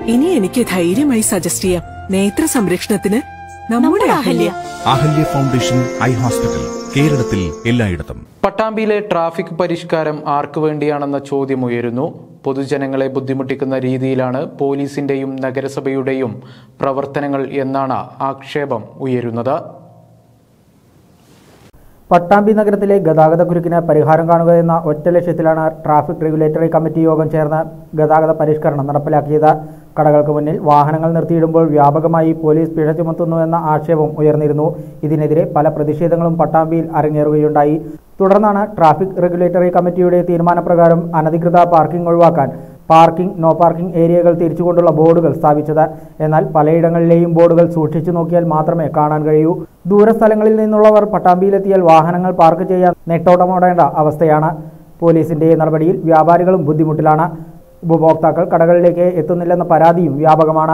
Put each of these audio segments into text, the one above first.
ഇനി എനിക്ക് ധൈര്യമായി സജസ്റ്റ് ചെയ്യാം. നേത്ര സംരക്ഷണത്തിന് നമ്മുടെ Ahalya. Ahalya foundation eye hospital, കേരളത്തിൽ എല്ലായിടത്തും. പട്ടാമ്പിയിലെ ട്രാഫിക് പരിഷ്കാരം ആർക്കു വേണ്ടിയാണെന്ന ചോദ്യം ഉയരുന്നു. പൊതുജനങ്ങളെ ബുദ്ധിമുട്ടിക്കുന്ന രീതിയിലാണ് പോലീസിന്റെയും നഗരസഭയുടെയും പ്രവർത്തനങ്ങൾ എന്നാണ് ആക്ഷേപം ഉയരുന്നത്. പട്ടാമ്പി നഗരത്തിലെ ഗതാഗതക്കുരുക്കിന് പരിഹാരം കാണുക എന്ന ഒറ്റ ലക്ഷ്യത്തിലാണ് ട്രാഫിക് റെഗുലേറ്ററി കമ്മിറ്റി യോഗം ചേർന്ന് ഗതാഗത പരിഷ്കരണം നടപ്പിലാക്കിയത്. കടകൾക്ക് മുന്നിൽ വാഹനങ്ങൾ നിർത്തിയിടുമ്പോൾ വ്യാപകമായി പോലീസ് പിഴ ചുമത്തുന്നുവെന്ന ആക്ഷേപം ഉയർന്നിരുന്നു. ഇതിനെതിരെ പല പ്രതിഷേധങ്ങളും പട്ടാമ്പിയിൽ അരങ്ങേറുകയുണ്ടായി. തുടർന്നാണ് ട്രാഫിക് റെഗുലേറ്ററി കമ്മിറ്റിയുടെ തീരുമാനപ്രകാരം അനധികൃത പാർക്കിംഗ് ഒഴിവാക്കാൻ പാർക്കിംഗ്, നോ പാർക്കിംഗ് ഏരിയകൾ തിരിച്ചുകൊണ്ടുള്ള ബോർഡുകൾ സ്ഥാപിച്ചത്. എന്നാൽ പലയിടങ്ങളിലെയും ബോർഡുകൾ സൂക്ഷിച്ചു നോക്കിയാൽ മാത്രമേ കാണാൻ കഴിയൂ. ദൂരസ്ഥലങ്ങളിൽ നിന്നുള്ളവർ പട്ടാമ്പിയിലെത്തിയാൽ വാഹനങ്ങൾ പാർക്ക് ചെയ്യാൻ നെട്ടോട്ടമോടേണ്ട അവസ്ഥയാണ്. പോലീസിന്റെ നടപടിയിൽ വ്യാപാരികളും ബുദ്ധിമുട്ടിലാണ്. ഉപഭോക്താക്കൾ കടകളിലേക്ക് എത്തുന്നില്ലെന്ന പരാതിയും വ്യാപകമാണ്.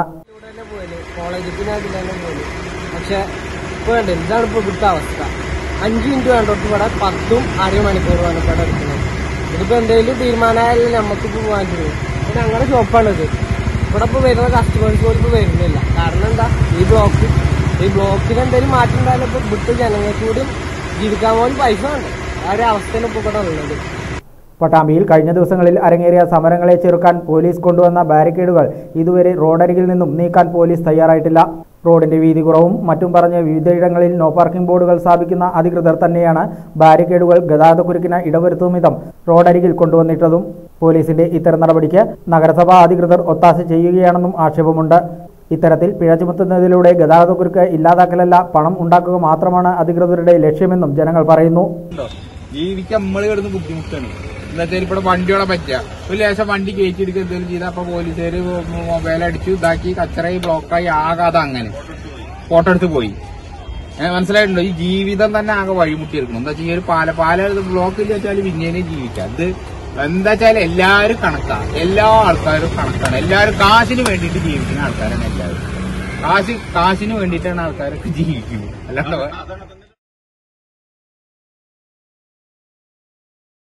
പക്ഷേ ഇതാണ് ഇപ്പോൾ ഇവിടുത്തെ അവസ്ഥ. 5 മിനിറ്റ് വേണ്ടോട്ട് ഇവിടെ 10ഉം അര മണിക്കൂറുമാണ് ഇവിടെ എടുക്കുന്നത്. ഇതിപ്പോൾ എന്തെങ്കിലും തീരുമാനമായാലും നമുക്കിപ്പോൾ പോകാൻ കഴിയും. പിന്നെ ഞങ്ങളുടെ ഷോപ്പാണിത്. ഇവിടെ ഇപ്പോൾ വരുന്ന കസ്റ്റമേഴ്സ് പോലും ഇപ്പോൾ വരുന്നില്ല. കാരണം എന്താ, ഈ ബ്ലോക്കിന് എന്തെങ്കിലും മാറ്റം ഉണ്ടായാലും ഇപ്പോൾ ഇവിടുത്തെ ജനങ്ങൾക്ക് കൂടി ജീവിക്കാൻ പോലും പൈസ ഉണ്ട്. ആ ഒരു അവസ്ഥയാണ് ഇപ്പോൾ ഇവിടെ ഉള്ളത്. പട്ടാമ്പിയിൽ കഴിഞ്ഞ ദിവസങ്ങളിൽ അരങ്ങേറിയ സമരങ്ങളെ ചെറുക്കാൻ പോലീസ് കൊണ്ടുവന്ന ബാരിക്കേഡുകൾ ഇതുവരെ റോഡരികിൽ നിന്നും നീക്കാൻ പോലീസ് തയ്യാറായിട്ടില്ല. റോഡിന്റെ വീതി കുറവും മറ്റും പറഞ്ഞ് വിവിധയിടങ്ങളിൽ നോ പാർക്കിംഗ് ബോർഡുകൾ സ്ഥാപിക്കുന്ന അധികൃതർ തന്നെയാണ് ബാരിക്കേഡുകൾ ഗതാഗതക്കുരുക്കിന് ഇടവരുത്തും വിധം റോഡരികിൽ കൊണ്ടുവന്നിട്ടതും. പോലീസിന്റെ ഇത്തരം നടപടിക്ക് നഗരസഭാ അധികൃതർ ഒത്താശ ചെയ്യുകയാണെന്നും ആക്ഷേപമുണ്ട്. ഇത്തരത്തിൽ പിഴ ചുമത്തുന്നതിലൂടെ ഗതാഗതക്കുരുക്ക് ഇല്ലാതാക്കലല്ല, പണം ഉണ്ടാക്കുക മാത്രമാണ് അധികൃതരുടെ ലക്ഷ്യമെന്നും ജനങ്ങൾ പറയുന്നു. ജീവിക്കാൻ നമ്മള് കിടന്ന് ബുദ്ധിമുട്ടാണ്. എന്താ ഇവിടെ വണ്ടിയോടെ പറ്റുക, ഒരു ലേശം വണ്ടി കയറ്റിയെടുക്കുക എന്തെങ്കിലും ചെയ്താൽ അപ്പൊ പോലീസുകാര് മൊബൈലടിച്ചു ഇതാക്കി കച്ചറായി ബ്ലോക്കായി ആകാതെ അങ്ങനെ ഫോട്ടോ എടുത്ത് പോയി. മനസ്സിലായിട്ടുണ്ടോ? ഈ ജീവിതം തന്നെ ആകെ വഴിമുട്ടിയെടുക്കണം. എന്താ വെച്ചാൽ ഈ ഒരു പാല ബ്ലോക്ക് ഇല്ല വെച്ചാൽ പിന്നേനെ ജീവിക്കാം. ഇത് എന്താ വെച്ചാൽ എല്ലാവരും കണക്കാണ്, എല്ലാ ആൾക്കാരും കണക്കാണ്. എല്ലാവരും കാശിന് വേണ്ടിയിട്ട് ജീവിക്കുന്ന ആൾക്കാരാണ്. എല്ലാവരും കാശിന് വേണ്ടിയിട്ടാണ് ആൾക്കാരൊക്കെ ജീവിക്കുന്നത്. അല്ലാണ്ട്